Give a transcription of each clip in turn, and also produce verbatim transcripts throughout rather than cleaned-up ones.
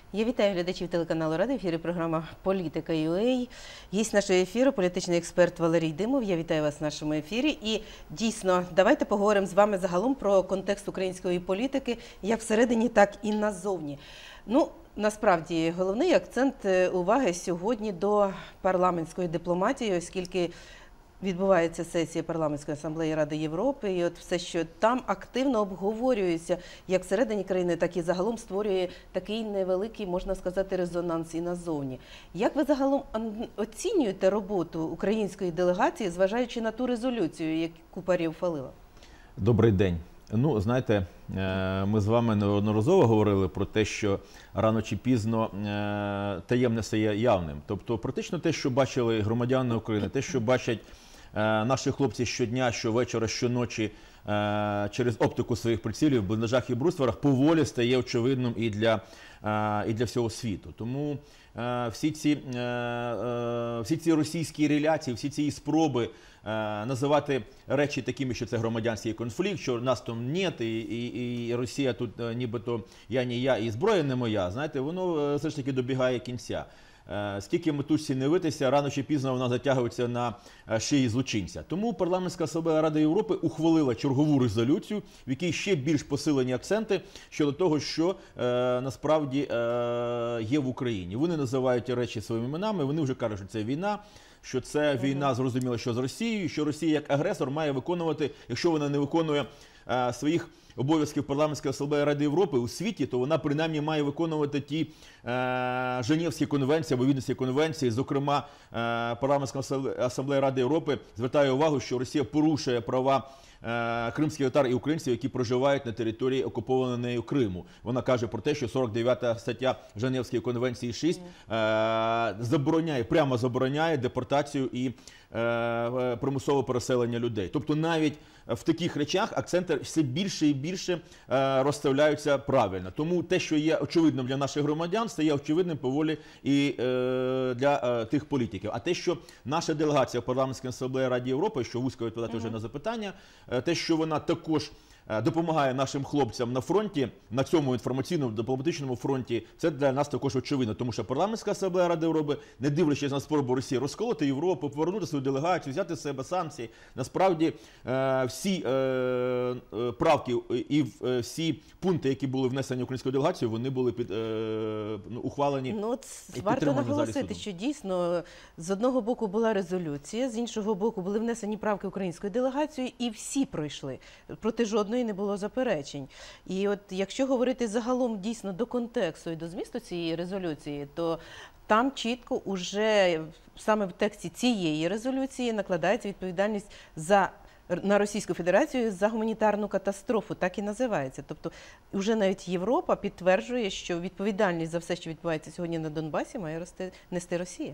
Я вітаю глядачів телеканалу Рада. В ефірі програма «Політика ю а». Гість нашого ефіру – політичний експерт Валерій Димов. Я вітаю вас в нашому ефірі. І дійсно, давайте поговоримо з вами загалом про контекст української політики, як всередині, так і назовні. Ну, насправді, головний акцент уваги сьогодні до парламентської дипломатії, оскільки відбувається сесія Парламентської асамблеї Ради Європи, і от все, що там активно обговорюється, як всередині країни, так і загалом створює такий невеликий, можна сказати, резонанс і назовні. Як ви загалом оцінюєте роботу української делегації, зважаючи на ту резолюцію, яку Парі ухвалила? Добрий день. Ну, знаєте, ми з вами неодноразово говорили про те, що рано чи пізно таємне стає явним. Тобто, практично те, що бачили громадяни України, те, що бачать наші хлопці щодня, щовечора, щоночі через оптику своїх прицілів в бліндажах і брустверах, поволі стає очевидним і для, і для всього світу. Тому всі ці, всі ці російські реляції, всі ці спроби називати речі такими, що це громадянський конфлікт, що нас там нет, і, і, і Росія тут нібито я не я, і зброя не моя, знаєте, воно все ж таки добігає кінця. Скільки метушці не витися, рано чи пізно вона затягується на шиї злочинця. Тому Парламентська асамблея Ради Європи ухвалила чергову резолюцію, в якій ще більш посилені акценти щодо того, що е, насправді е, є в Україні. Вони називають речі своїми іменами, вони вже кажуть, що це війна, що це війна, зрозуміло, що з Росією, що Росія як агресор має виконувати, якщо вона не виконує е, своїх обов'язків Парламентської асамблеї Ради Європи у світі, то вона принаймні має виконувати ті е, Женевські конвенції або Віденські конвенції. Зокрема, е, Парламентська асамблея Ради Європи звертає увагу, що Росія порушує права е, кримських татар і українців, які проживають на території окупованої нею Криму. Вона каже про те, що сорок дев'ята стаття Женевської конвенції шість е, забороняє, прямо забороняє депортацію і е, примусове переселення людей. Тобто навіть в таких речах акценти все більше і більше е, розставляються правильно. Тому те, що є очевидним для наших громадян, стає очевидним поволі і е, для е, тих політиків. А те, що наша делегація в Парламентській асамблеї Ради Європи, що вузько відповідати вже на запитання, е, те, що вона також допомагає нашим хлопцям на фронті, на цьому інформаційному, дипломатичному фронті, це для нас також очевидно. Тому що Парламентська асамблея Ради Європи, не дивлячись на спробу Росії розколоти Європу, повернути свою делегацію, взяти з себе санкції, насправді всі правки і всі пункти, які були внесені українською делегацією, вони були під, ну, ухвалені. Ну, от варто наголосити, що дійсно з одного боку була резолюція, з іншого боку були внесені правки українською делегацією, і всі пройшли. Проти жодної не було заперечень. І от якщо говорити загалом дійсно до контексту і до змісту цієї резолюції, то там чітко уже саме в тексті цієї резолюції накладається відповідальність за на Російську Федерацію за гуманітарну катастрофу, так і називається. Тобто вже навіть Європа підтверджує, що відповідальність за все, що відбувається сьогодні на Донбасі, має нести Росія.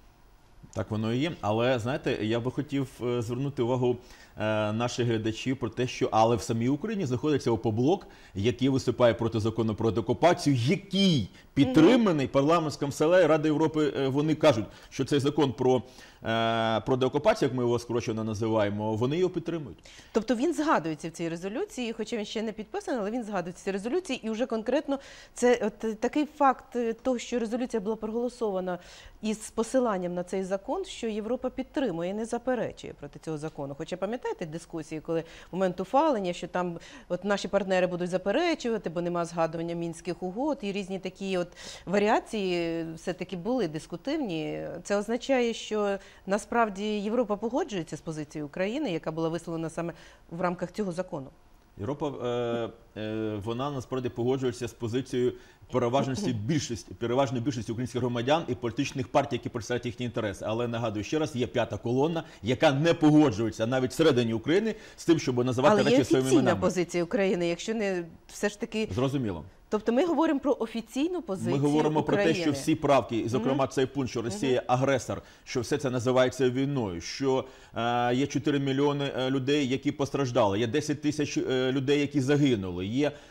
Так воно і є. Але, знаєте, я би хотів звернути увагу наших глядачів про те, що але в самій Україні знаходиться ОПОБЛОК, який виступає проти закону про деокупацію, який підтриманий Парламентською асамблеєю Ради Європи. Вони кажуть, що цей закон про, про деокупацію, як ми його скорочено називаємо, вони його підтримують. Тобто він згадується в цій резолюції, хоча він ще не підписаний, але він згадується в цій резолюції, і вже конкретно це от такий факт того, що резолюція була проголосована із посиланням на цей закон, що Європа підтримує і не заперечує проти цього закону. Хоча пам'ятаєте дискусії, коли в момент ухвалення, що там от наші партнери будуть заперечувати, бо нема згадування Мінських угод, і різні такі от варіації все-таки були дискутивні. Це означає, що насправді Європа погоджується з позицією України, яка була висловлена саме в рамках цього закону. Європа, е, е, вона насправді погоджується з позицією переважності більшості, переважної більшості українських громадян і політичних партій, які представляють їхні інтереси. Але, нагадую ще раз, є п'ята колона, яка не погоджується навіть всередині України з тим, щоб називати речі своїми іменами. Але є офіційна позиція України, якщо не все ж таки... Зрозуміло. Тобто ми говоримо про офіційну позицію України. Ми говоримо про те, що всі правки, і зокрема mm-hmm. цей пункт, що Росія агресор, що все це називається війною, що е, є чотири мільйони людей, які постраждали, є десять тисяч е, людей, які загинули, є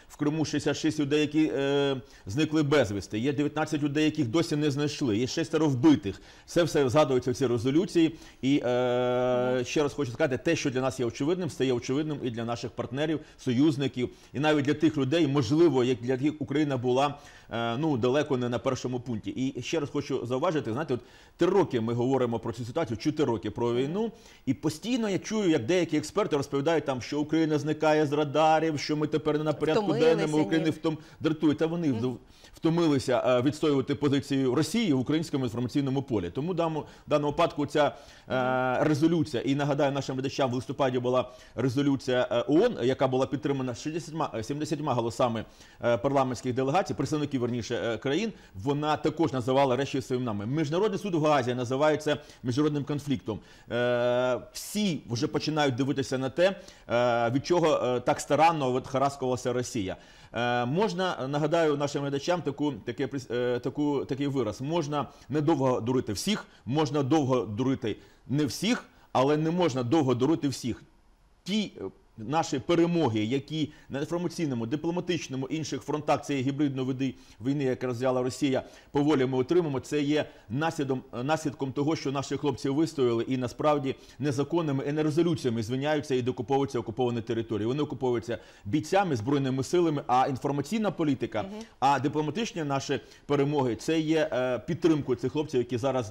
в Криму шістдесят шість людей, які е, зникли безвісти, є дев'ятнадцять людей, яких досі не знайшли, є шестеро вбитих. Це все згадується в цій резолюції. І е, ще раз хочу сказати, те, що для нас є очевидним, стає очевидним і для наших партнерів, союзників, і навіть для тих людей, можливо, як для яких Україна була е, ну, далеко не на першому пункті. І ще раз хочу зауважити, знаєте, от три роки ми говоримо про цю ситуацію, чотири роки про війну, і постійно я чую, як деякі експерти розповідають там, що Україна зникає з радарів, що ми тепер не на порядку денному, Україна втом дратує. Та вони mm. втомилися відстоювати позицію Росії в українському інформаційному полі. Тому в даному випадку ця е, резолюція, і нагадаю нашим глядачам, в листопаді була резолюція ООН, яка була підтримана сімдесятьма голосами парламентських делегацій, представників, верніше, країн, вона також називала речі своїми іменами. Міжнародний суд в Гаазі називається міжнародним конфліктом. Е, всі вже починають дивитися на те, е, від чого так старанно хараскувалася Росія. Е, можна, нагадаю нашим глядачам таку, таке, е, таку, такий вираз. Можна недовго дурити всіх, можна довго дурити не всіх, але не можна довго дурити всіх. Ті наші перемоги, які на інформаційному, дипломатичному, інших фронтах цієї гібридної війни, яку розв'язала Росія, поволі ми отримаємо, це є наслідком, наслідком того, що наші хлопці вистояли і насправді незаконними і не резолюціями звиняються і докуповуються окуповані території. Вони окуповуються бійцями, збройними силами, а інформаційна політика, угу. а дипломатичні наші перемоги – це є е, підтримкою цих хлопців, які зараз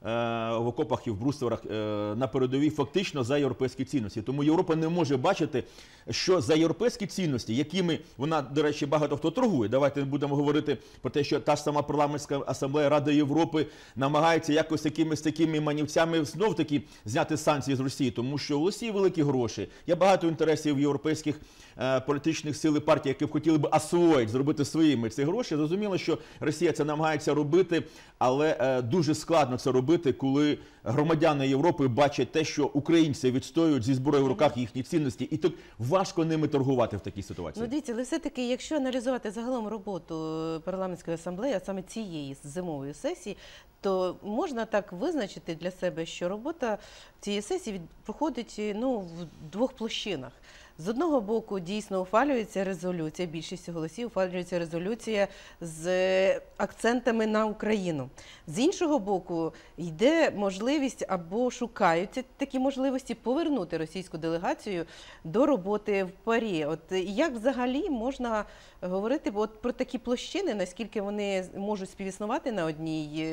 в окопах і в брустверах на передовій фактично за європейські цінності. Тому Європа не може бачити, що за європейські цінності, якими вона, до речі, багато хто торгує. Давайте будемо говорити про те, що та ж сама парламентська асамблея Ради Європи намагається якось якимись такими манівцями знов-таки зняти санкції з Росії, тому що у Росії великі гроші. Є багато інтересів європейських е, політичних сил і партій, які б хотіли б освоїти, зробити своїми ці гроші. Зрозуміло, що Росія це намагається робити, але е, дуже складно це робити, коли громадяни Європи бачать те, що українці відстоюють зі зброєю в руках їхні цінності, і так важко ними торгувати в такій ситуації. Ну, дивіться, але все-таки, якщо аналізувати загалом роботу парламентської асамблеї, а саме цієї зимової сесії, то можна так визначити для себе, що робота цієї сесії проходить ну, в двох площинах. З одного боку, дійсно, ухвалюється резолюція, більшістю голосів ухвалюється резолюція з акцентами на Україну. З іншого боку, йде можливість або шукаються такі можливості повернути російську делегацію до роботи в ПАРЄ. От як взагалі можна говорити от про такі площини, наскільки вони можуть співіснувати на одній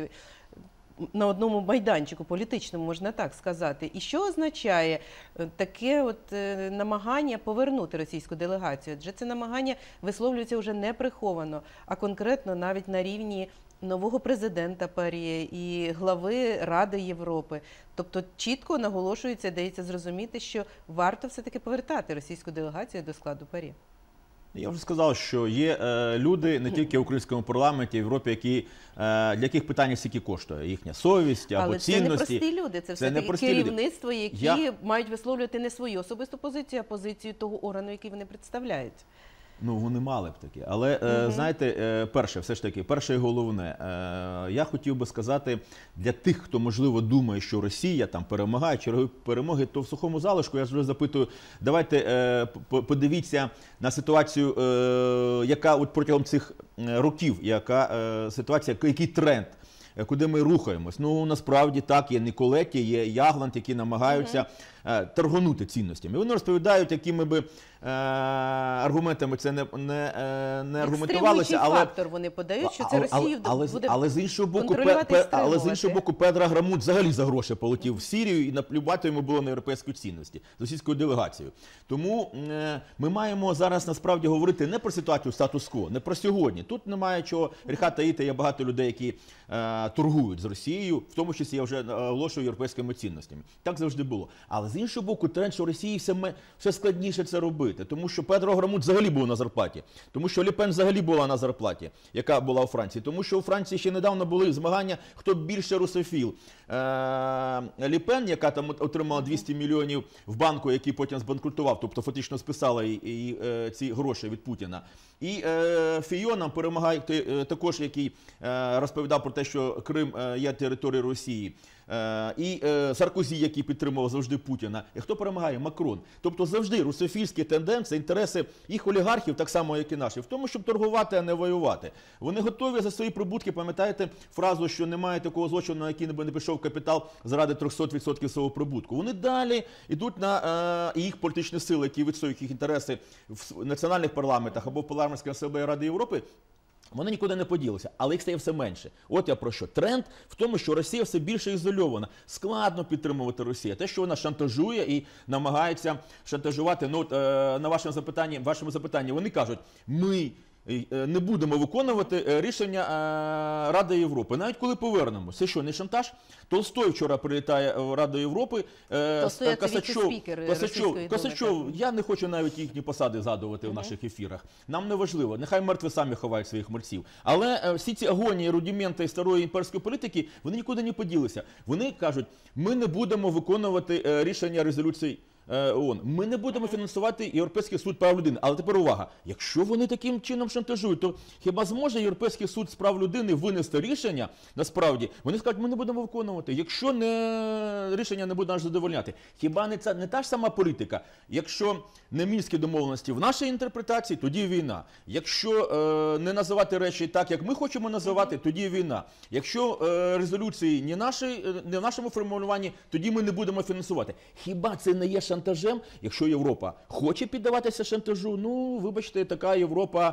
на одному майданчику політичному, можна так сказати. І що означає таке от намагання повернути російську делегацію? Адже це намагання висловлюється вже не приховано, а конкретно навіть на рівні нового президента ПАРЄ і глави Ради Європи. Тобто чітко наголошується, дається зрозуміти, що варто все-таки повертати російську делегацію до складу ПАРЄ. Я вже сказав, що є е, люди не тільки в українському парламенті, в Європі, які, е, для яких питання стільки коштує. Їхня совість або Але цінності. Але це не прості люди, це все-таки керівництво, люди. які Я... мають висловлювати не свою особисту позицію, а позицію того органу, який вони представляють. Ну, вони мали б таке. Але, угу. е, знаєте, е, перше, все ж таки, перше і головне, е, я хотів би сказати, для тих, хто, можливо, думає, що Росія там перемагає, чергові перемоги, то в сухому залишку я вже запитую, давайте е, подивіться на ситуацію, е, яка от протягом цих років, яка е, ситуація, який тренд, куди ми рухаємось. Ну, насправді, так, є Ніколетті, є Ягланд, які намагаються uh-huh. торгонути цінностями. Вони розповідають, якими би е, аргументами це не, не, не аргументувалося. Але фактор вони подають, що це Росію але, буде але, з іншого боку, контролювати пе, і але з іншого боку, Педро Грамут взагалі за гроші полетів в Сирію і наплювати йому було на європейські цінності з російською делегацією. Тому е, ми маємо зараз насправді говорити не про ситуацію статус-кво, не про сьогодні. Тут немає чого гріха таїти, є багато людей, які е, торгують з Росією, в тому числі я вже оголошую європейськими цінностями. Так завжди було. Але з іншого боку, тренд, що Росії все, все складніше це робити. Тому що Педро Грамут взагалі був на зарплаті. Тому що Ле Пен взагалі була на зарплаті, яка була у Франції. Тому що у Франції ще недавно були змагання, хто більше русофіл. Е, Ле Пен, яка там отримала двісті мільйонів в банку, який потім збанкрутував, тобто фактично списала і, і, і, ці гроші від Путіна. І е, Фійон нам перемагає, також, який е, розповідав про те, що Крим е, є територією Росії, е, і е, Саркозі, який підтримував завжди Путіна. І хто перемагає? Макрон. Тобто завжди русофільські тенденції, інтереси їх олігархів, так само, як і наші, в тому, щоб торгувати, а не воювати. Вони готові за свої прибутки, пам'ятаєте фразу, що немає такого злочину, на який би не пішов капітал заради триста відсотків свого прибутку. Вони далі йдуть на е, їх політичні сили, які відстоюють їх інтереси в національних парламентах або в парламентській асамблеї Ради Європи. Вони нікуди не поділися, але їх стає все менше. От я про що. Тренд в тому, що Росія все більше ізольована. Складно підтримувати Росію. Те, що вона шантажує і намагається шантажувати, ну, на вашому запитанні, вашому запитанні, вони кажуть, ми не будемо виконувати рішення Ради Європи, навіть коли повернемося. Це що, не шантаж? Толстой вчора прилітає в Раду Європи. Толстой – це Косачов, віце-спікер Косачов, Російської Косачов, Думи. я не хочу навіть їхні посади згадувати в наших ефірах. Нам не важливо, нехай мертві самі ховають своїх мерців. Але всі ці агонії, рудименти старої імперської політики, вони нікуди не поділися. Вони кажуть, ми не будемо виконувати рішення резолюції ООН. Ми не будемо фінансувати Європейський суд прав людини. Але тепер увага, якщо вони таким чином шантажують, то хіба зможе Європейський суд з прав людини винести рішення, насправді, вони скажуть, ми не будемо виконувати, якщо не, рішення не буде нас задовольняти. Хіба не, це, не та ж сама політика? Якщо не мінські домовленості в нашій інтерпретації, тоді війна. Якщо е, не називати речі так, як ми хочемо називати, тоді війна. Якщо е, резолюції не, наші, не в нашому формулюванні, тоді ми не будемо фінансувати. Хіба це не є шантажем? Якщо Європа хоче піддаватися шантажу, ну, вибачте, така Європа,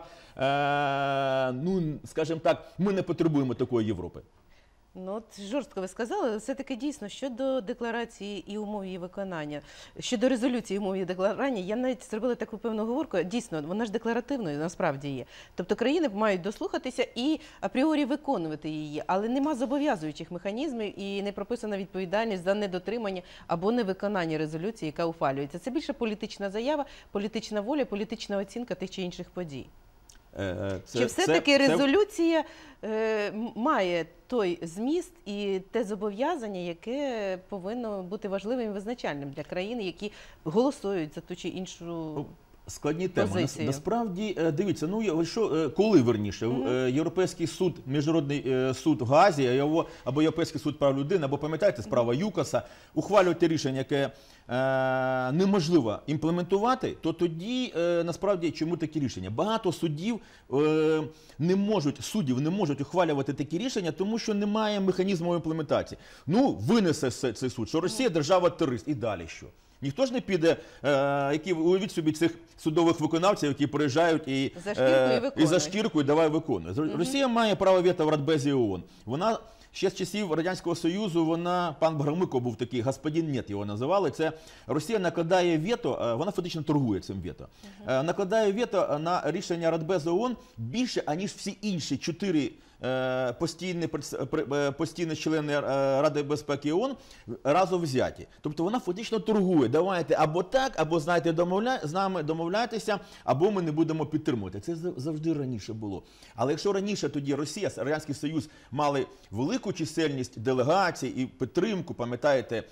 е, ну, скажімо так, ми не потребуємо такої Європи. Ну, от жорстко ви сказали, але все-таки дійсно, щодо декларації і умов її виконання, щодо резолюції і умов її декларування, я навіть зробила таку певну говорку, дійсно, вона ж декларативною насправді є. Тобто країни мають дослухатися і апріорі виконувати її, але нема зобов'язуючих механізмів і не прописана відповідальність за недотримання або невиконання резолюції, яка ухвалюється. Це більше політична заява, політична воля, політична оцінка тих чи інших подій. Це, Чи все-таки це, резолюція е, має той зміст і те зобов'язання, яке повинно бути важливим і визначальним для країн, які голосують за ту чи іншу складні теми. позицію? Насправді, дивіться, ну що, коли верніше, mm-hmm. Європейський суд, Міжнародний суд в Гаазі, або Європейський суд прав людини, або, пам'ятаєте, справа ЮКОСа, ухвалювати рішення, яке е, неможливо імплементувати, то тоді, е, насправді, чому такі рішення? Багато суддів е, не можуть, суддів не можуть ухвалювати такі рішення, тому що немає механізму імплементації. Ну, винесе цей суд, що Росія держава-терорист, і далі що? Ніхто ж не піде, е, які, уявіть собі цих судових виконавців, які приїжджають і за шкірку, е, і, і за шкірку, і давай виконує. Угу. Росія має право вето в Радбезі ООН. Вона ще з часів Радянського Союзу, вона, пан Баграмико був такий, господин нет його називали, це Росія накладає вето, вона фактично торгує цим вето, угу. накладає вето на рішення Радбезу ООН більше, аніж всі інші чотири постійні, постійні члени Ради безпеки ООН разом взяті. Тобто вона фактично торгує. Давайте або так, або, знаєте, домовля... з нами домовляйтеся, або ми не будемо підтримувати. Це завжди раніше було. Але якщо раніше тоді Росія, Радянський Союз мали велику чисельність делегацій і підтримку, пам'ятаєте,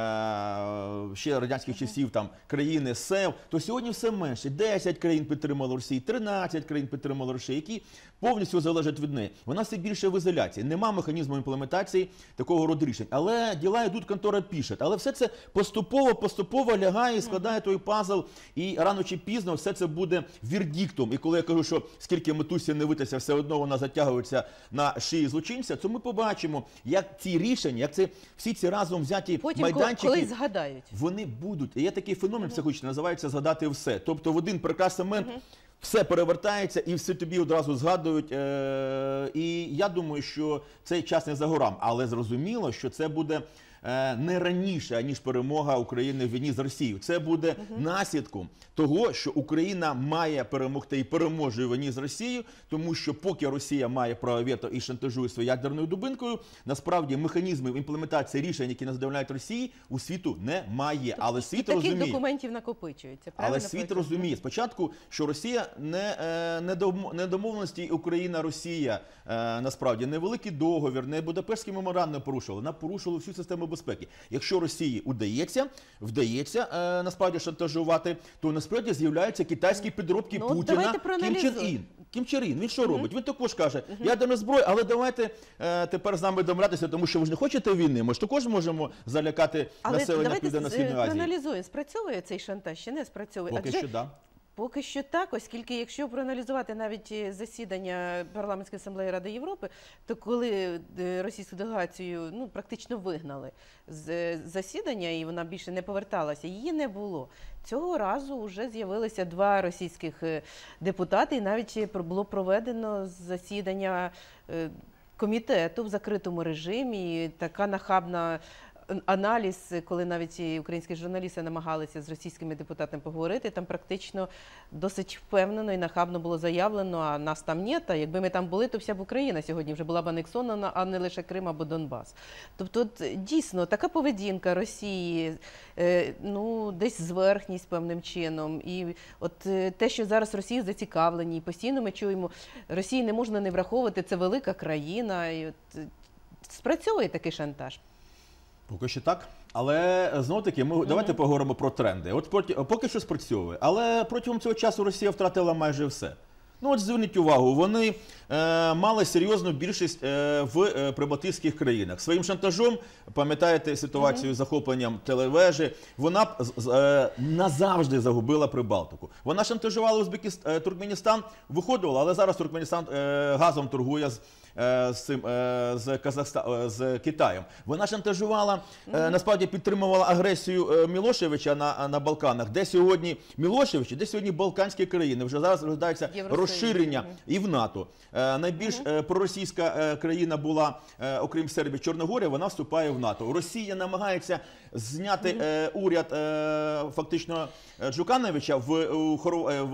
ще радянських часів там країни СЕВ, то сьогодні все менше. десять країн підтримало Росію, тринадцять країн підтримало Росію, які повністю залежать від неї. Вона все більше в ізоляції. Нема механізму імплементації такого роду рішень. Але діла йдуть, контора пише. Але все це поступово-поступово лягає і складає той пазл. І рано чи пізно все це буде вердиктом. І коли я кажу, що скільки Метусі не витися, все одно вона затягується на шиї злочинця, то ми побачимо, як ці рішення, як це, всі ці разом взяті потім, майданчики, коли згадають. Вони будуть. І є такий феномен психологічний, називається «згадати все». Тобто в один прекрасний момент все перевертається і все тобі одразу згадують. Е- і я думаю, що цей час не за горами. Але зрозуміло, що це буде е- не раніше, ніж перемога України в війні з Росією. Це буде угу. наслідком того, що Україна має перемогти і переможе в війні з Росією, тому що поки Росія має право вето і шантажує своєю ядерною дубинкою, насправді механізмів імплементації рішень, які не задовольняють Росії, у світу немає. Але тобто, світ і розуміє. таких документів накопичується. Але світ розуміє спочатку, що Росія не, не домовленості Україна-Росія, насправді, невеликий договір, не Будапештський меморандум порушувала, вона порушила всю систему безпеки. Якщо Росії удається, вдається е, насправді шантажувати, то насправді з'являються китайські підробки Ну, Путіна, давайте Кім проаналізуємо. Чен Ін. Кім Чен Ін, він що робить? Він також каже, ядерна зброя, але давайте е, тепер з нами домовлятися, тому що ви ж не хочете війни, ми ж також можемо залякати Але населення давайте Південно-Східної Азії. проаналізуємо, спрацьовує цей шантаж чи не спрацьовує? Поки Адже що, да. Поки що так, оскільки якщо проаналізувати навіть засідання Парламентської асамблеї Ради Європи, то коли е, російську делегацію ну, практично вигнали з е, засідання і вона більше не поверталася, її не було. Цього разу вже з'явилися два російських е, депутати, і навіть е, було проведено засідання е, комітету в закритому режимі, і така нахабна аналіз, коли навіть і українські журналісти намагалися з російськими депутатами поговорити, там практично досить впевнено і нахабно було заявлено, а нас там нет, а якби ми там були, то вся б Україна сьогодні вже була б анексована, а не лише Крим або Донбас. Тобто, от, дійсно, така поведінка Росії, е, ну, десь зверхність певним чином, і от е, те, що зараз Росія зацікавлені, і постійно ми чуємо, Росії не можна не враховувати, це велика країна, і от, е, спрацьовує такий шантаж. Поки що так. Але знову-таки, ми давайте поговоримо про тренди. От поки, поки що спрацьовує. Але протягом цього часу Росія втратила майже все. Ну от зверніть увагу, вони е, мали серйозну більшість е, в е, прибалтійських країнах. Своїм шантажом, пам'ятаєте ситуацію з захопленням телевежі, вона е, назавжди загубила Прибалтику. Вона шантажувала Узбекистан, е, Туркменістан, виходила, але зараз Туркменістан е, газом торгує з з цим з Казахстан, з Китаєм. Вона шантажувала, mm-hmm. насправді підтримувала агресію Мілошевича на, на Балканах, де сьогодні Мілошевич, де сьогодні Балканські країни. Вже зараз розглядається розширення mm-hmm. і в НАТО. Найбільш mm-hmm. проросійська країна була, окрім Сербії, Чорногорія, вона вступає в НАТО. Росія намагається зняти mm-hmm. уряд фактично Джукановича в, в,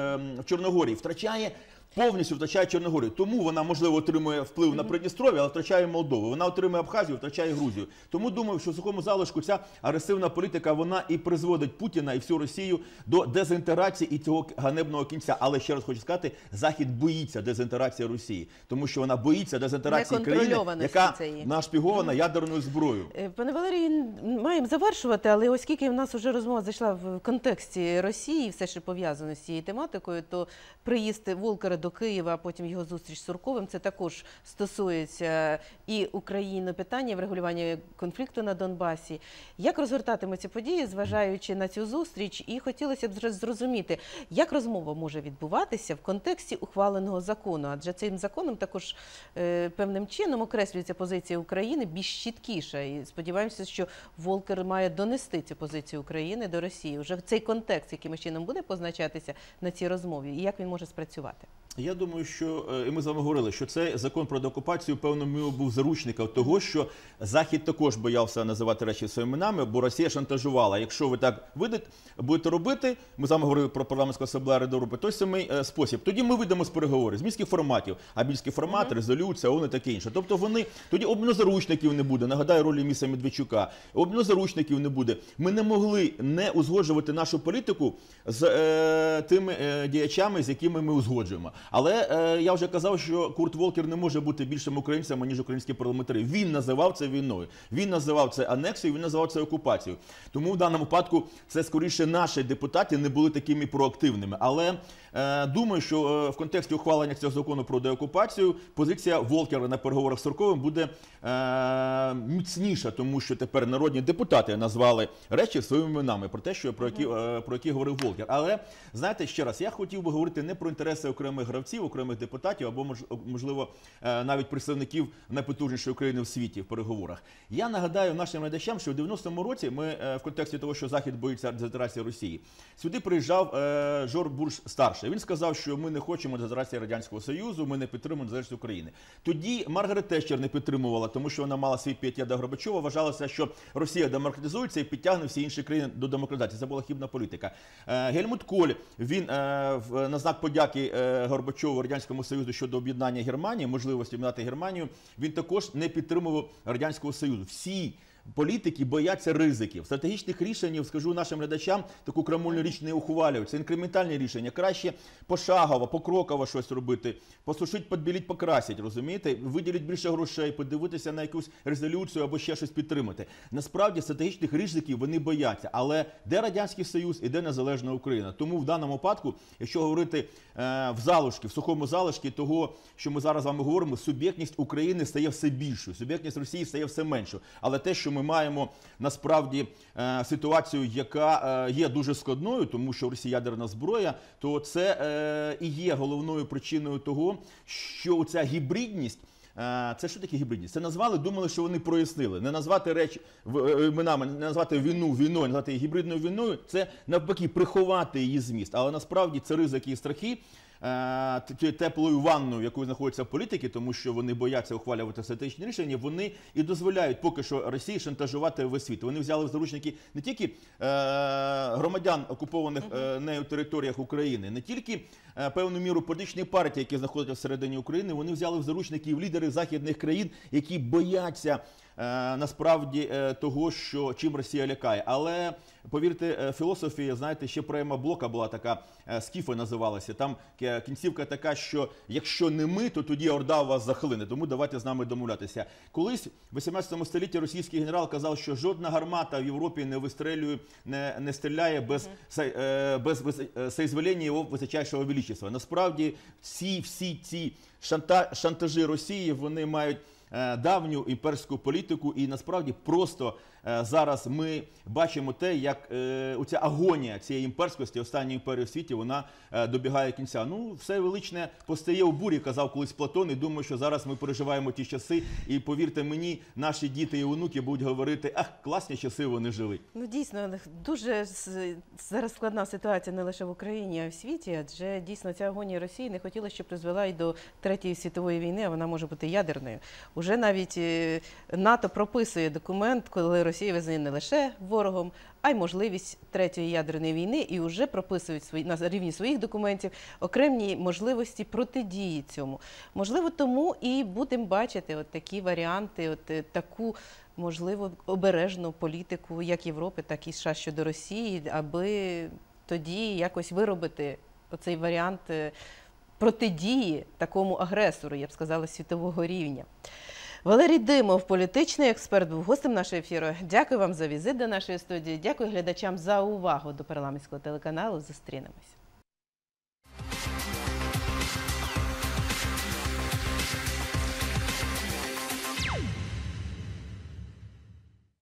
в Чорногорії, втрачає повністю втрачає Чорногорію. Тому вона, можливо, отримує вплив mm-hmm. на Придністров'я, але втрачає Молдову. Вона отримує Абхазію, втрачає Грузію. Тому думаю, що в сухому залишку ця агресивна політика, вона і призводить Путіна і всю Росію до дезінтеграції і цього ганебного кінця. Але ще раз хочу сказати, Захід боїться дезінтеграції Росії. Тому що вона боїться дезінтеграції країни, яка нашпігована mm-hmm. ядерною зброєю. Пане Валерію, маємо завершувати, але оскільки в нас вже розмова зайшла в контексті Росії, все ще пов'язано з цією тематикою, то приїзд Волкера до Києва, а потім його зустріч з Сурковим, це також стосується і України питання врегулювання конфлікту на Донбасі. Як розгортатимуться події, зважаючи на цю зустріч, і хотілося б зрозуміти, як розмова може відбуватися в контексті ухваленого закону, адже цим законом також е, певним чином окреслюється позиція України більш чіткіша, і сподіваємося, що Волкер має донести цю позицію України до Росії. Вже цей контекст, яким чином буде позначатися на цій розмові, і як він може спрацювати? Я думаю, що, і ми з вами говорили, що цей закон про деокупацію, певно, мірою був заручником того, що Захід також боявся називати речі своїми іменами, бо Росія шантажувала. Якщо ви так видите, будете робити, ми з вами говорили про парламентську асамблею Ради Європи, той самий е, спосіб. Тоді ми вийдемо з переговорів, з мінських форматів, а мінський формат, mm-hmm. резолюція, ООН і таке інше. Тобто вони, тоді обміну заручників не буде, нагадаю ролі міса Медведчука, обміну заручників не буде. Ми не могли не узгоджувати нашу політику з е, тими е, діячами, з якими ми узгоджуємо. Але е, я вже казав, що Курт Волкер не може бути більшим українцем, ніж українські парламентарі. Він називав це війною, він називав це анексією, він називав це окупацією. Тому в даному випадку це скоріше наші депутати не були такими проактивними. Але е, думаю, що е, в контексті ухвалення цього закону про деокупацію позиція Волкера на переговорах з Сурковим буде е, міцніша, тому що тепер народні депутати назвали речі своїми іменами про те, що про які, е, про які говорив Волкер. Але знаєте, ще раз, я хотів би говорити не про інтереси окремих гравців, окремих депутатів або, можливо, навіть представників найпотужнішої країни в світі в переговорах. Я нагадаю нашим глядачам, що в дев'яностому році ми в контексті того, що Захід боїться дезінтеграції Росії, сюди приїжджав Жорж Буш старший. Він сказав, що ми не хочемо дезінтеграції Радянського Союзу, ми не підтримуємо незалежність України. Тоді Маргарет Тетчер не підтримувала, тому що вона мала свій пієтет до Горбачова, вважалося, що Росія демократизується і підтягне всі інші країни до демократизації. Це була хибна політика. Гельмут Коль, він на знак подяки Горбачову Радянському Союзу щодо об'єднання Германії, можливості об'єднати Германію, він також не підтримував Радянського Союзу. Всі політики бояться ризиків. Стратегічних рішень, скажу нашим глядачам, таку крамольну річ не ухвалюють. Це інкрементальні рішення. Краще пошагово, покроково щось робити. Посушить, подбіліть, покрасять, розумієте? Виділіть більше грошей, подивитися на якусь резолюцію або ще щось підтримати. Насправді стратегічних ризиків вони бояться. Але де Радянський Союз і де незалежна Україна? Тому в даному випадку, якщо говорити е, в залишки, в сухому залишки того, що ми зараз з вами говоримо, суб'єктність України стає все більшою, суб'єктність Росії стає все меншою. Але те, що ми маємо насправді е, ситуацію, яка е, є дуже складною, тому що в Росії ядерна зброя, то це е, і є головною причиною того, що ця гібридність. Це що таке гібридність? Це назвали, думали, що вони прояснили. Не назвати речі іменами, не назвати війну війною, не назвати її гібридною війною, це навпаки приховати її зміст. Але насправді це ризики і страхи теплою ванною, в якої знаходяться політики, тому що вони бояться ухвалювати стратегічні рішення, вони і дозволяють поки що Росії шантажувати весь світ. Вони взяли в заручники не тільки громадян окупованих нею територіях України, не тільки певну міру політичної партії, які знаходяться всередині України, вони взяли в заручники і в лідери західних країн, які бояться насправді того, що чим Росія лякає. Але, повірте, філософія, знаєте, ще поема Блока була така, «Скіфи» називалася, там кінцівка така, що якщо не ми, то тоді Орда вас захлине, тому давайте з нами домовлятися. Колись в вісімнадцятому столітті російський генерал казав, що жодна гармата в Європі не вистрелює, не, не стріляє без, mm-hmm. без соізволення його височайшого величества. Насправді, всі, всі ці шанта, шантажі Росії, вони мають давню імперську політику, і насправді просто е, зараз ми бачимо те, як е, оця агонія цієї імперськості, останньої імперії у світі, вона е, добігає кінця. Ну, все величне постає у бурі, казав колись Платон, і думаю, що зараз ми переживаємо ті часи, і повірте мені, наші діти і онуки будуть говорити, ах, класні часи вони жили. Ну, дійсно, дуже зараз складна ситуація не лише в Україні, а й в світі, адже дійсно ця агонія Росії не хотіла, щоб призвела і до Третьої світової війни, а вона може бути ядерною. Уже навіть НАТО прописує документ, коли Росія визнає не лише ворогом, а й можливість третьої ядерної війни, і вже прописують свої, на рівні своїх документів окремі можливості протидії цьому. Можливо, тому і будемо бачити от такі варіанти, от таку, можливо, обережну політику як Європи, так і США щодо Росії, аби тоді якось виробити оцей варіант протидії такому агресору, я б сказала, світового рівня. Валерій Димов, політичний експерт, був гостем нашого ефіру. Дякую вам за візит до нашої студії. Дякую глядачам за увагу до парламентського телеканалу. Зустрінемось.